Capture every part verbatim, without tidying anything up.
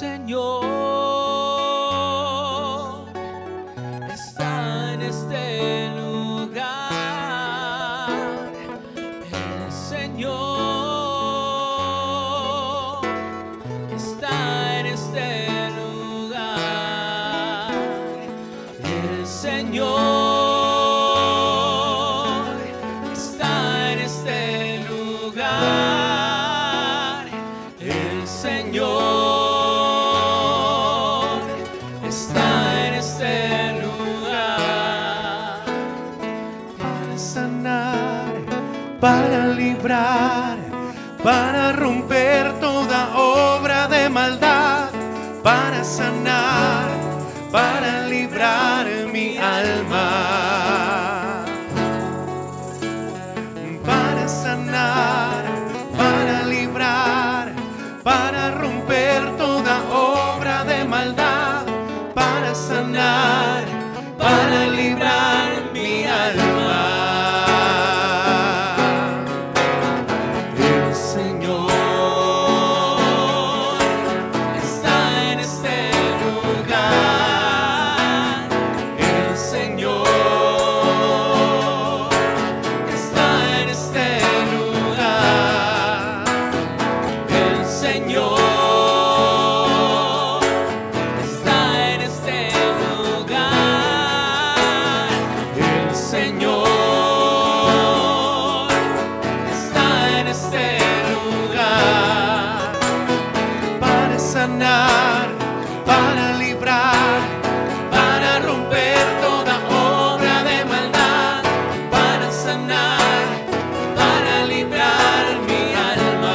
Señor está en este lugar. El Señor está en este lugar. El Señor está en este lugar. El Señor está en este lugar. Para sanar, para librar, para romper toda obra de maldad, para sanar, para librar mi alma. Para sanar, para librar, para romper toda obra de maldad, para sanar, para librar mi alma. El Señor está en este lugar. El Señor está en este lugar. El Señor está en este lugar. El Señor está en este lugar. Para sanar, para librar, para romper toda obra de maldad, para sanar, para librar mi alma.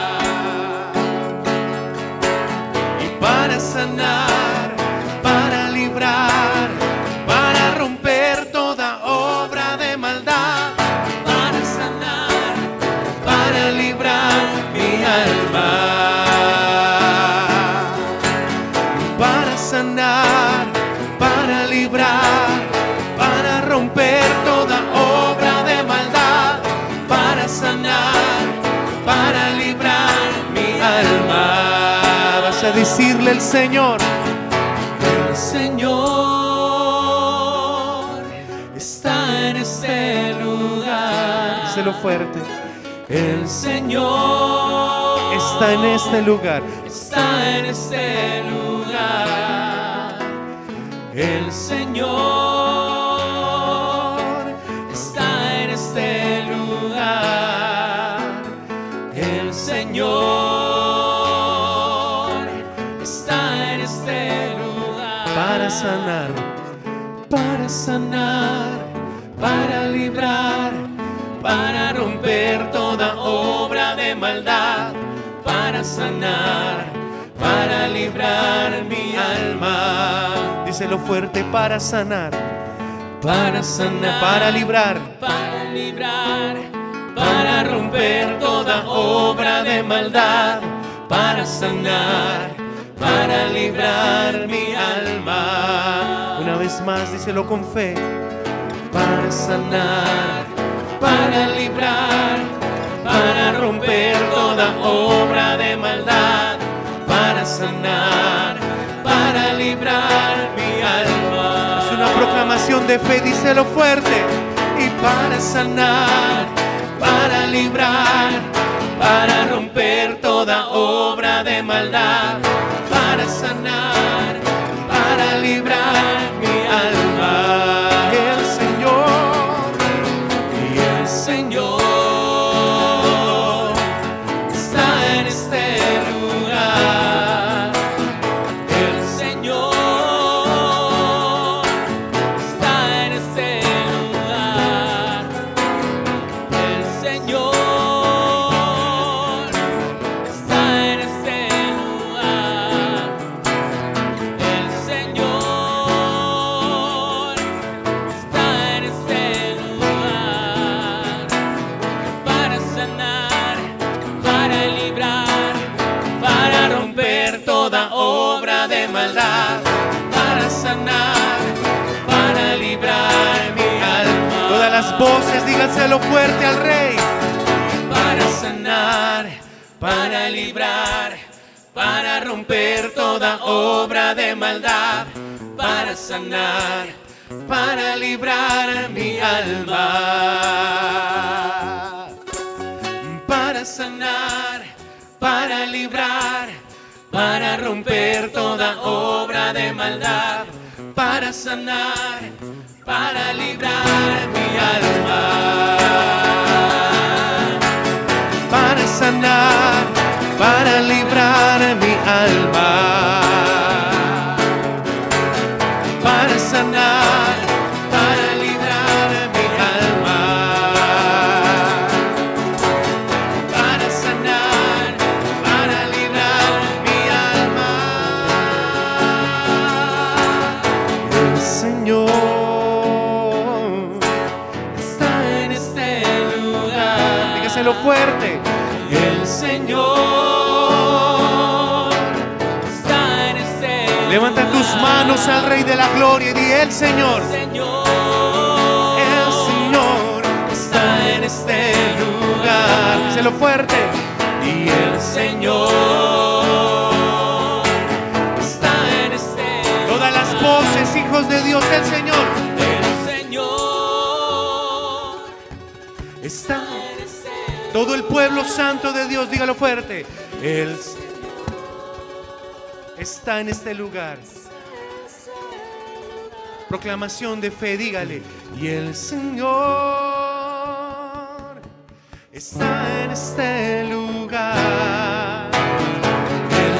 Y para sanar, para librar, para romper toda obra de maldad, para sanar, para librar mi alma. Para sanar, para librar, para romper toda obra de maldad, para sanar, para librar mi alma. Vas a decirle al Señor: el Señor está en este lugar. Díselo fuerte. El Señor está en este lugar. Está en este lugar. El Señor está en este lugar. El Señor está en este lugar. Para sanar, para sanar, para librar, para romper toda obra de maldad, para sanar, para librar mi alma. Díselo fuerte: para sanar, para sanar, para librar, para librar, para romper toda obra de maldad, para sanar, para librar mi alma. Una vez más, díselo con fe: para sanar, para librar, para romper toda obra de maldad, para sanar, para librar mi alma. Es una proclamación de fe, díselo fuerte. Y para sanar, para librar, para romper toda obra de maldad, para sanar, para librar mi alma. El Señor, y el Señor está en este lugar. El Señor está en este lugar. El Señor está en este lugar. El Señor está en este lugar. Para sanar, para librar, para romper toda obra de maldad, para sanar, para librar mi alma. Todas las voces, díganselo fuerte al Rey. Para sanar, para librar, para romper toda obra de maldad, para sanar, para librar mi alma, para sanar, para librar, para romper toda obra de maldad, para sanar, para librar mi alma, para sanar, para librar mi alma, para sanar, para librar mi alma, para sanar, para librar mi alma. El Señor está en este lugar. Dígaselo fuerte. El Señor está en este lugar. Levanta tus manos al Rey de la Gloria y di: el Señor, el Señor, el Señor está en este lugar. Díselo fuerte. Y el Señor está en este lugar. Todas las voces, hijos de Dios, el Señor, el Señor está en este lugar. Todo el pueblo santo de Dios, dígalo fuerte. El Señor está en este lugar. Proclamación de fe, dígale: y el Señor está en este lugar. El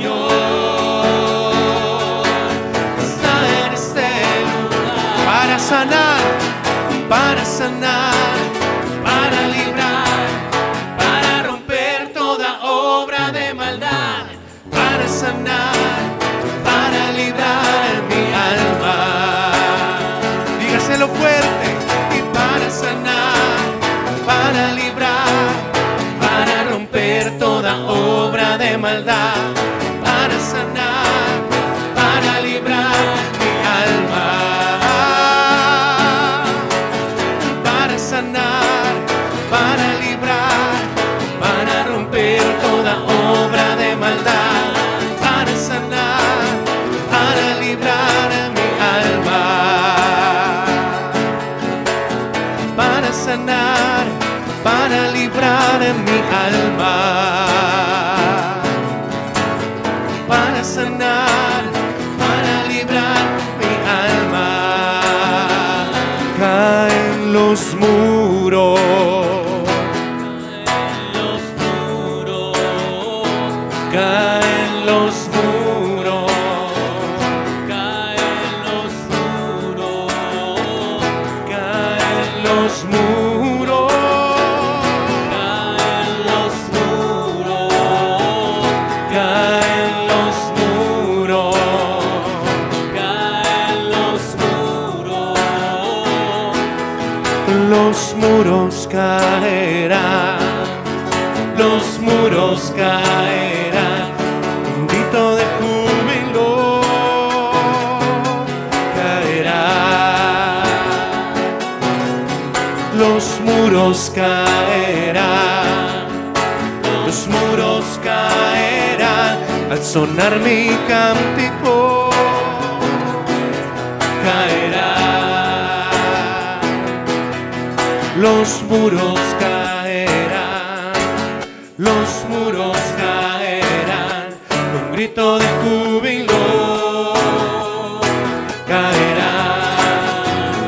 Señor está en este lugar. Para sanar, para sanar, para librar, para romper toda obra de maldad, para sanar, para librar mi alma. Dígaselo fuerte. Y para sanar, para librar, para romper toda obra de maldad, para sanar, para librar mi alma, para sanar, para librar, para romper toda obra de maldad, para sanar, para librar mi alma, para sanar, para librar mi alma, para sanar, para librar mi alma. Caen los muros, caen los muros, caen los muros, caen los muros, caen los muros, caen los muros, caen los muros, los muros caerán, los muros caerán, un grito de júbilo caerá. Los muros caerán, los muros caerán, al sonar mi cántico caerá. Los muros caerán, los muros caerán, con grito de júbilo caerán.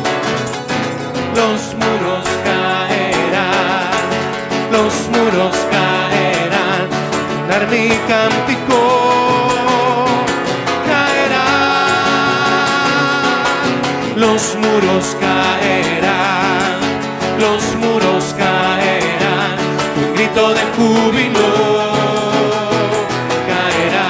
Los muros caerán, los muros caerán, dar mi cántico caerán. Los muros caerán, los muros caerán, un grito de júbilo caerá.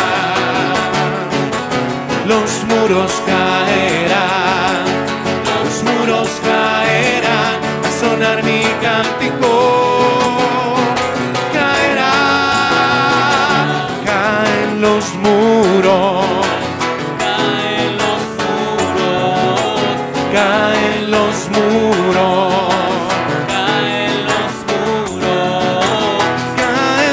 Los muros caerán, los muros caerán, a sonar mi cántico caerá. Caen los muros, caen los muros, caen los muros. Caen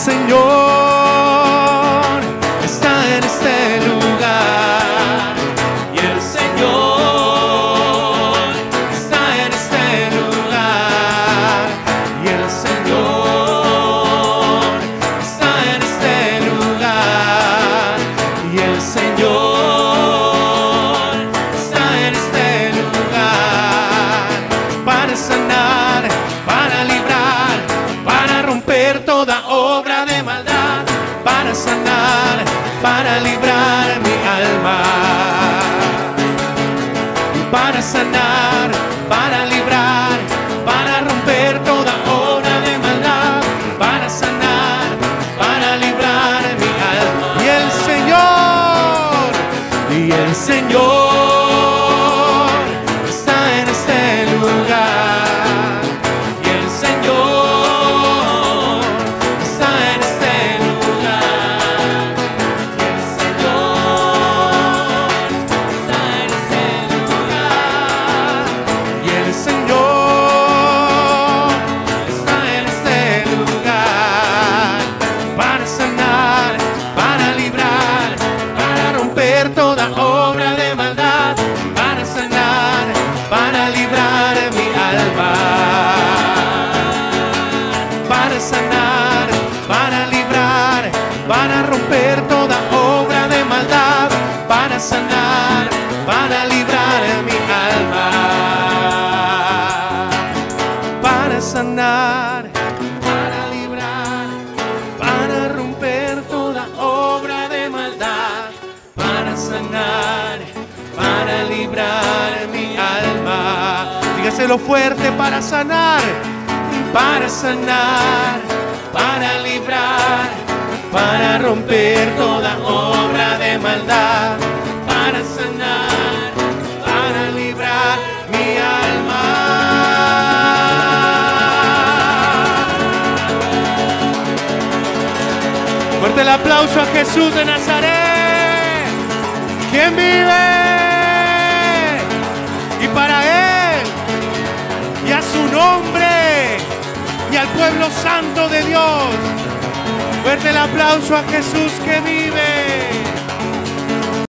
Señor está en este lugar. Y el Señor está en este lugar. Y el Señor está en este lugar. Y el Señor está en este lugar. Para sanar, para librar, para romper toda obra de maldad, para sanar, para librar mi alma, para sanar, para librar, para romper toda obra de maldad, para sanar, para librar mi alma. Y el Señor, y el Señor está en este lugar. Y el Señor está en este lugar. Y el Señor está en este lugar. Y el Señor está en este lugar. Para sanar, para librar, para romper toda obra de maldad, para sanar, para librar mi alma, para sanar, para librar, para romper toda obra de maldad, para sanar, para librar mi alma, para sanar, para librar, para romper toda obra de maldad, para sanar, para librar mi alma. Dígaselo fuerte: para sanar, para sanar, para librar, para romper toda obra de maldad, para sanar, para librar mi alma. Fuerte el aplauso a Jesús de Nazaret, quien vive, y para Él y a su nombre y al pueblo santo de Dios. Fuerte el aplauso a Jesús que vive.